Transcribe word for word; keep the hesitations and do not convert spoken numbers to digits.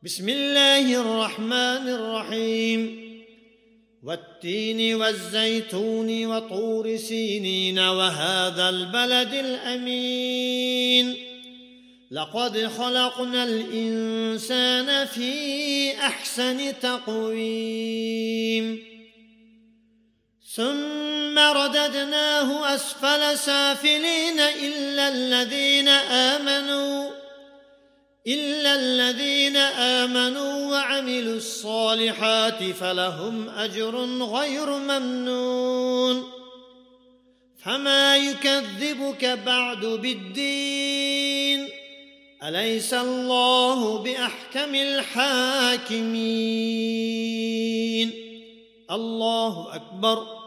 بسم الله الرحمن الرحيم والتين والزيتون وطور سينين وهذا البلد الأمين لقد خلقنا الإنسان في أحسن تقويم ثم رددناه أسفل سافلين إلا الذين آمنوا إلا الذين آمنوا وعملوا الصالحات فلهم أجر غير ممنون فما يكذبك بعد بالدين أليس الله بأحكم الحاكمين الله أكبر